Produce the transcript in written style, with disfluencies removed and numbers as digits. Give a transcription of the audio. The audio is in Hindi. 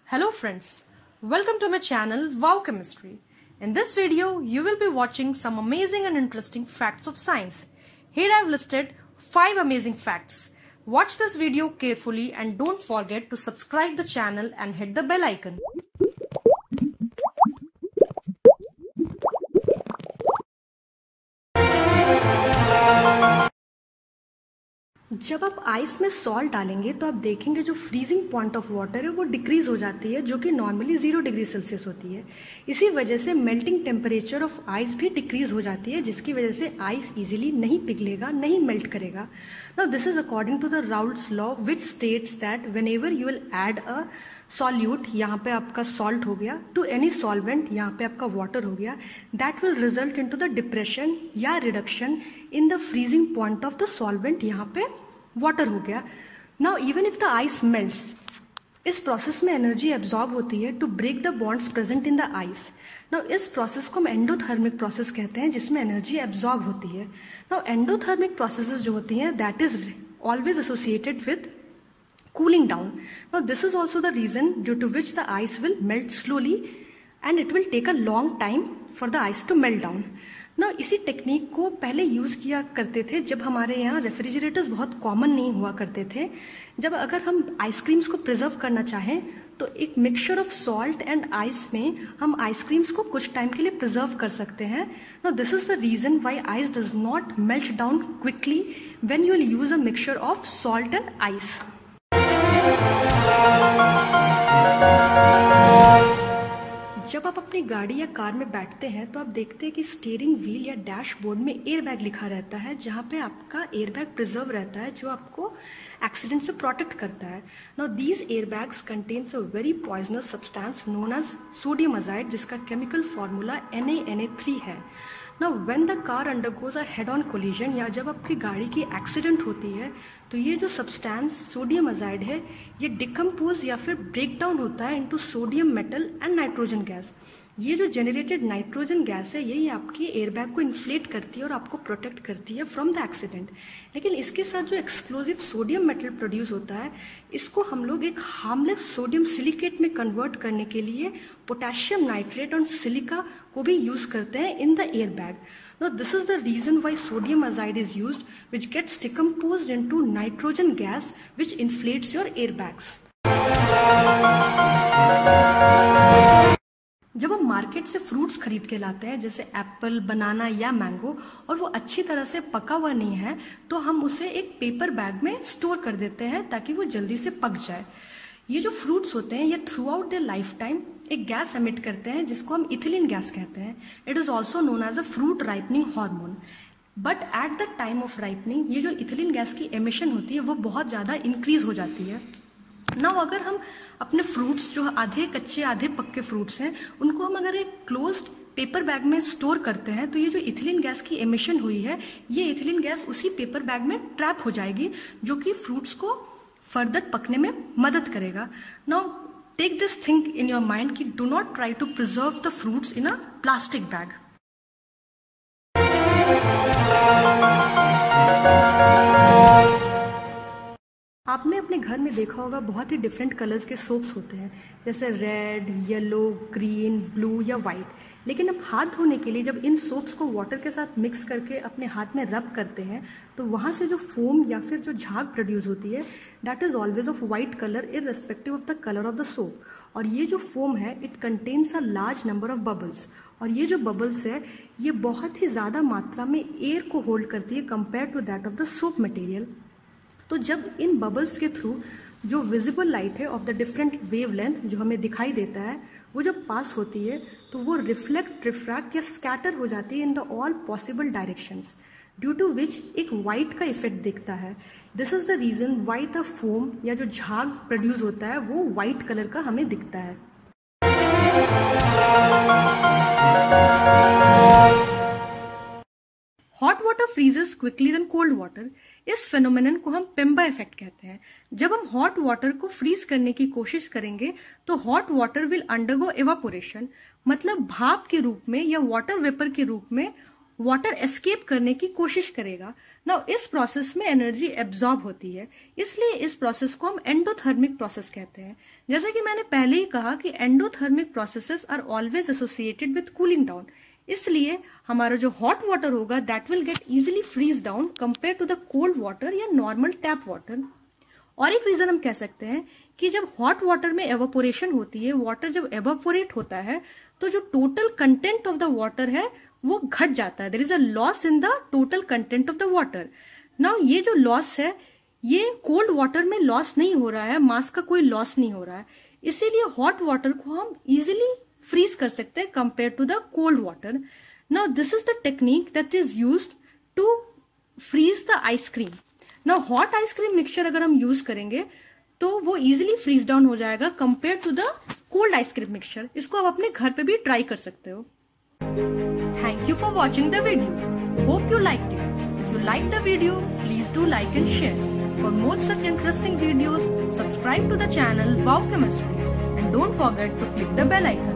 Hello friends, welcome to my channel Wow Chemistry. In this video, you will be watching some amazing and interesting facts of science. Here I have listed 5 amazing facts. Watch this video carefully and don't forget to subscribe the channel and hit the bell icon. जब आप आइस में सॉल्ट डालेंगे तो आप देखेंगे जो फ्रीजिंग पॉइंट ऑफ वाटर है वो डिक्रीज हो जाती है, जो कि नॉर्मली 0 डिग्री सेल्सियस होती है। इसी वजह से मेल्टिंग टेम्परेचर ऑफ आइस भी डिक्रीज हो जाती है, जिसकी वजह से आइस इजीली नहीं पिघलेगा, नहीं मेल्ट करेगा। Now this is according to the Raoult's law which states that whenever you will add a solute, यहाँ पे आपका सॉल्ट हो गया, टू एनी सॉल्वेंट, यहाँ पे आपका वाटर हो गया, that will result into the depression या reduction in the freezing point of the solvent, यहाँ पे वाटर हो गया। Now even if the ice melts, इस प्रोसेस में एनर्जी एब्जॉर्ब होती है to break the bonds present in the ice. Now इस प्रोसेस को हम एंडोथर्मिक प्रोसेस कहते हैं, जिसमें एनर्जी एब्जॉर्ब होती है। नाउ एंडोथर्मिक प्रोसेसेस जो होती हैं that is always associated with cooling down. Now this is also the reason due to which the ice will melt slowly and it will take a long time for the ice to melt down. Now इसी टेक्निक को पहले यूज़ किया करते थे जब हमारे यहाँ रेफ्रिजरेटर्स बहुत कॉमन नहीं हुआ करते थे। जब अगर हम आइसक्रीम्स को प्रिजर्व करना चाहें तो एक mixture of salt and ice में हम आइसक्रीम्स को कुछ टाइम के लिए प्रिजर्व कर सकते हैं। Now this is the reason why ice does not melt down quickly when you will use a mixture of salt and ice. जब आप अपनी गाड़ी या कार में बैठते हैं तो आप देखते हैं कि स्टीयरिंग व्हील या डैशबोर्ड में एयर बैग लिखा रहता है, जहाँ पे आपका एयर बैग प्रिजर्व रहता है, जो आपको एक्सीडेंट से प्रोटेक्ट करता है। Now these air bags contains a very poisonous substance known as sodium azide, जिसका केमिकल फॉर्मूला Na3 है। Now when the car undergoes a head on collision, या जब आपकी गाड़ी की एक्सीडेंट होती है तो ये जो सब्सटेंस सोडियम अजाइड है ये डिकम्पोज या फिर ब्रेक डाउन होता है into sodium metal and nitrogen gas. ये जो जनरेटेड नाइट्रोजन गैस है यही आपकी एयरबैग को इन्फ्लेट करती है और आपको प्रोटेक्ट करती है फ्रॉम द एक्सीडेंट। लेकिन इसके साथ जो एक्सप्लोजिव सोडियम मेटल प्रोड्यूस होता है, इसको हम लोग एक हार्मलेस सोडियम सिलिकेट में कन्वर्ट करने के लिए पोटेशियम नाइट्रेट और सिलिका को भी यूज करते हैं in the airbag. Now this is the reason why sodium azide is used, which gets decomposed into nitrogen gas, which inflates your airbags. जब हम मार्केट से फ्रूट्स खरीद के लाते हैं जैसे एप्पल, बनाना या मैंगो, और वो अच्छी तरह से पका हुआ नहीं है तो हम उसे एक पेपर बैग में स्टोर कर देते हैं ताकि वो जल्दी से पक जाए। ये जो फ्रूट्स होते हैं ये throughout their lifetime एक गैस एमिट करते हैं जिसको हम इथिलीन गैस कहते हैं। It is also known as a fruit ripening hormone. But at the time of ripening ये जो इथिलीन गैस की एमिशन होती है वो बहुत ज़्यादा इंक्रीज हो जाती है। नाउ अगर हम अपने फ्रूट्स जो आधे कच्चे आधे पक्के फ्रूट्स हैं उनको हम अगर एक क्लोज्ड पेपर बैग में स्टोर करते हैं तो ये जो इथिलीन गैस की एमिशन हुई है ये इथिलीन गैस उसी पेपर बैग में ट्रैप हो जाएगी, जो कि फ्रूट्स को फर्दर पकने में मदद करेगा। Now take this thing in your mind कि do not try to preserve the fruits in a plastic bag. आपने अपने घर में देखा होगा बहुत ही डिफरेंट कलर्स के सोप्स होते हैं, जैसे रेड, येलो, ग्रीन, ब्लू या वाइट। लेकिन अब हाथ धोने के लिए जब इन सोप्स को वाटर के साथ मिक्स करके अपने हाथ में रब करते हैं तो वहाँ से जो फोम या फिर जो झाग प्रोड्यूस होती है that is always of white colour irrespective of the colour of the soap. और ये जो फोम है it contains a large number of bubbles, और ये जो बबल्स है ये बहुत ही ज़्यादा मात्रा में एयर को होल्ड करती है compare to that of the soap material. तो जब इन बबल्स के थ्रू जो विजिबल लाइट है ऑफ द डिफरेंट वेवलेंथ जो हमें दिखाई देता है वो जब पास होती है तो वो रिफ्लेक्ट, रिफ्रैक्ट या स्कैटर हो जाती है in the all possible directions, due to which एक वाइट का इफेक्ट दिखता है। This is the reason why the foam या जो झाग प्रोड्यूस होता है वो वाइट कलर का हमें दिखता है। Hot water freezes quickly then cold water. इस फेनोमेनन को हम पेम्बा इफेक्ट कहते हैं। जब हम हॉट वाटर को फ्रीज करने की कोशिश करेंगे तो hot water will undergo evaporation, मतलब भाप के रूप में या वाटर वेपर के रूप में वाटर एस्केप करने की कोशिश करेगा। नाउ इस प्रोसेस में एनर्जी एब्जॉर्ब होती है, इसलिए इस प्रोसेस को हम एंडोथर्मिक प्रोसेस कहते हैं। जैसे कि मैंने पहले ही कहा कि endothermic processes are always associated with cooling down, इसलिए हमारा जो हॉट वाटर होगा that will get easily freeze down compare to the cold water या नॉर्मल टैप वाटर। और एक रीजन हम कह सकते हैं कि जब हॉट वाटर में एवापोरेशन होती है, वाटर जब एवापोरेट होता है तो जो total content of the water है वो घट जाता है। There is a loss in the total content of the water. Now ये जो लॉस है ये कोल्ड वाटर में लॉस नहीं हो रहा है, मास का कोई लॉस नहीं हो रहा है, इसीलिए हॉट वाटर को हम इजिली फ्रीज कर सकते हैं compare to the cold water. Now this is the technique that is used to freeze the ice cream. Now hot ice cream mixture अगर हम यूज करेंगे तो वो इजिली फ्रीज डाउन हो जाएगा compare to the cold ice cream mixture. इसको आप अपने घर पे भी ट्राई कर सकते हो। Thank you for watching the video. Hope you liked it. If you liked the video, please do like and share. For more such interesting videos, subscribe to the channel Wow Chemistry and don't forget to click the bell icon.